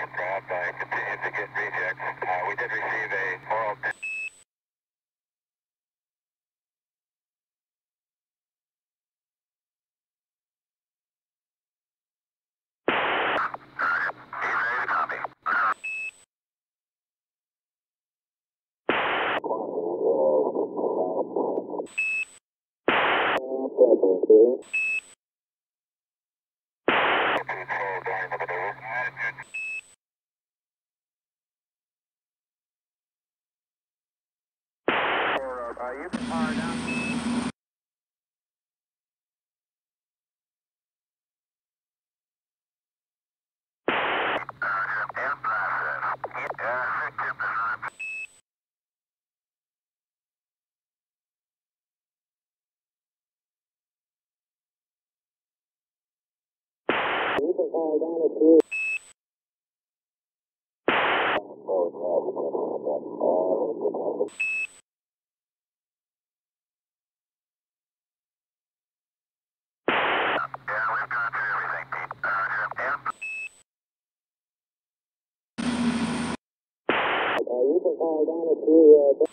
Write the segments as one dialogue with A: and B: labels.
A: spacecraft. I continue to get rejects. We did receive a oral you can power down. You can power down at 2. You can power down at 2.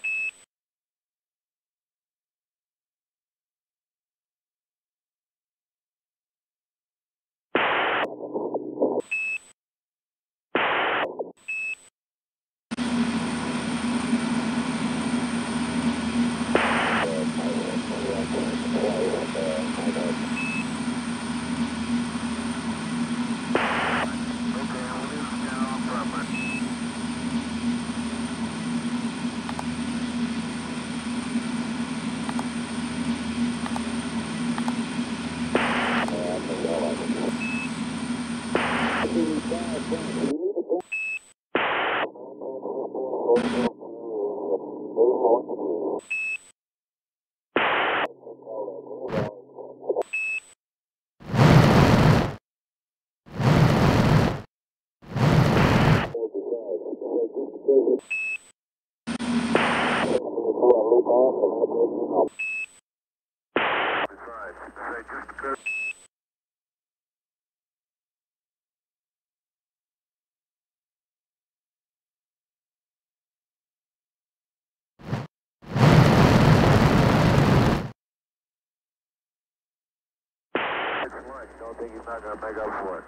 A: Don't think he's not going to make up for it.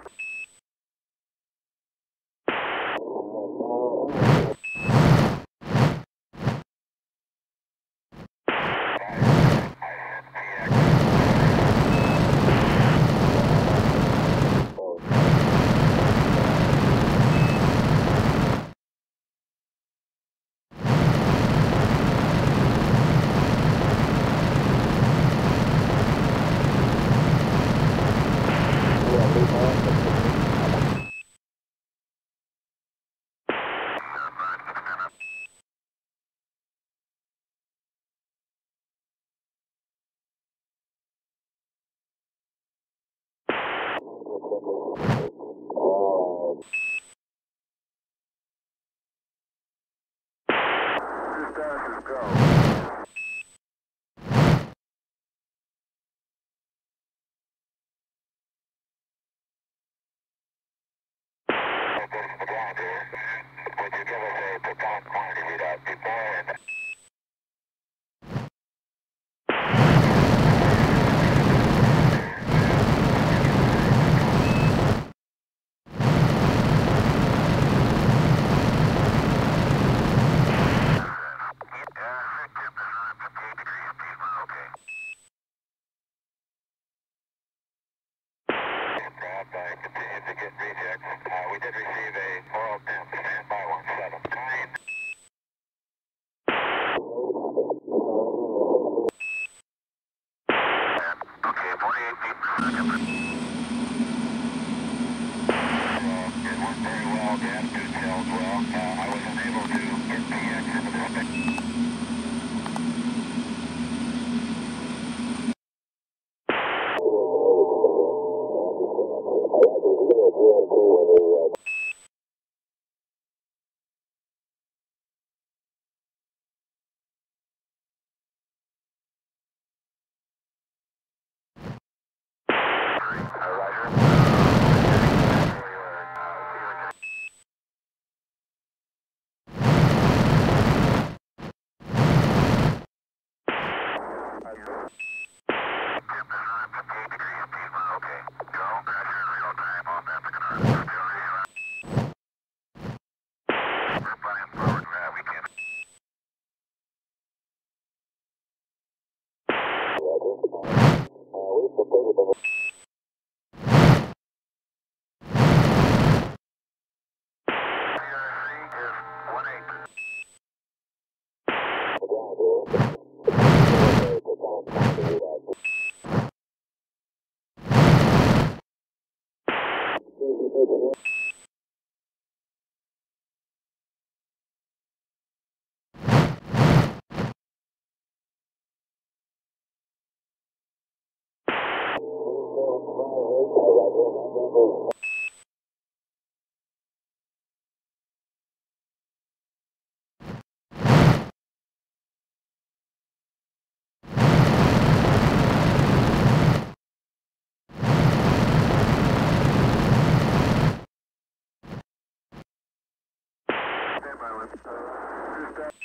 A: Would you give us a proton quantity readout before and I continue to get rejects. We did receive a oral temp. Stand by 179. Okay, 48 feet per second. It worked very well. The attitude held well. I was unable to get PX into the stick. Stand by,